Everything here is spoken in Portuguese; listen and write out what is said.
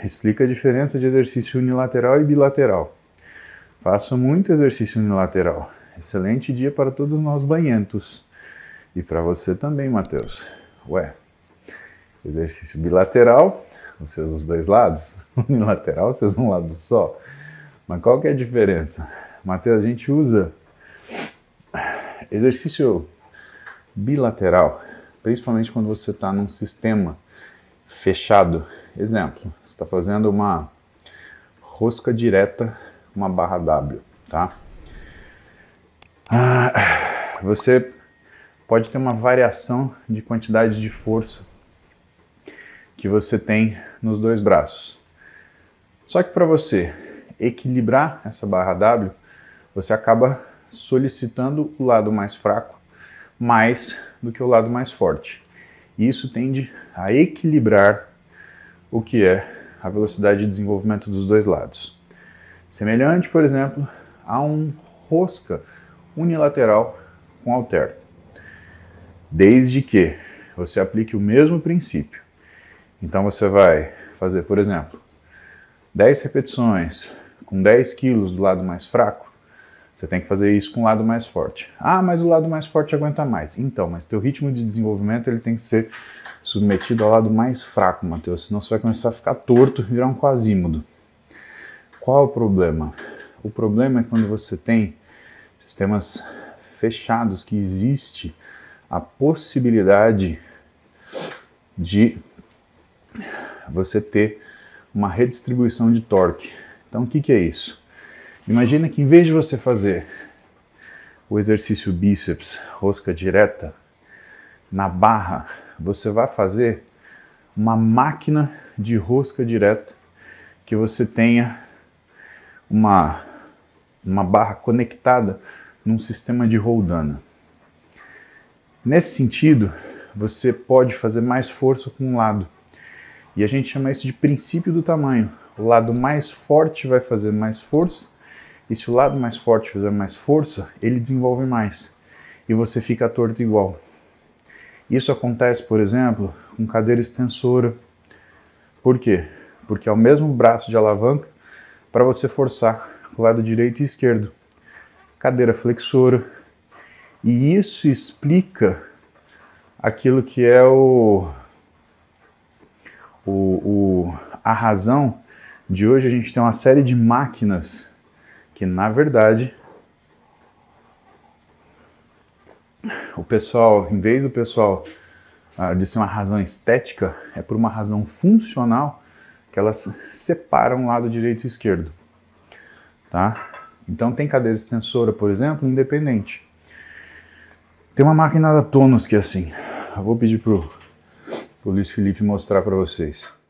explica a diferença de exercício unilateral e bilateral. Faço muito exercício unilateral. Excelente dia para todos nós banhentos. E para você também, Matheus. Ué, exercício bilateral, você usa os dois lados. Unilateral, você usa um lado só. Mas qual que é a diferença? Matheus, a gente usa exercício bilateral, principalmente quando você está num sistema fechado. Exemplo, você está fazendo uma rosca direta, uma barra W, tá? Você pode ter uma variação de quantidade de força que você tem nos dois braços. Só que para você equilibrar essa barra W, você acaba solicitando o lado mais fraco mais do que o lado mais forte. E isso tende a equilibrar o que é a velocidade de desenvolvimento dos dois lados. Semelhante, por exemplo, a um rosca unilateral com halter. Desde que você aplique o mesmo princípio. Então você vai fazer, por exemplo, 10 repetições com 10 quilos do lado mais fraco. Você tem que fazer isso com o lado mais forte. Ah, mas o lado mais forte aguenta mais. Então, mas teu ritmo de desenvolvimento ele tem que ser submetido ao lado mais fraco, Matheus. Senão você vai começar a ficar torto e virar um quasímodo. Qual é o problema? O problema é quando você tem sistemas fechados que existe a possibilidade de você ter uma redistribuição de torque. Então o que é isso? Imagina que em vez de você fazer o exercício bíceps, rosca direta, na barra, você vai fazer uma máquina de rosca direta que você tenha uma barra conectada num sistema de roldana. Nesse sentido, você pode fazer mais força com um lado. E a gente chama isso de princípio do tamanho. O lado mais forte vai fazer mais força, e se o lado mais forte fizer mais força, ele desenvolve mais. E você fica torto igual. Isso acontece, por exemplo, com cadeira extensora. Por quê? Porque é o mesmo braço de alavanca para você forçar o lado direito e esquerdo. Cadeira flexora. E isso explica aquilo que é a razão de hoje a gente ter uma série de máquinas que, na verdade, o pessoal, em vez do pessoal de ser uma razão estética, é por uma razão funcional que elas separam o lado direito e esquerdo, tá? Então tem cadeira extensora, por exemplo, independente. Tem uma máquina da Tonus que é assim. Eu vou pedir pro Luiz Felipe mostrar para vocês.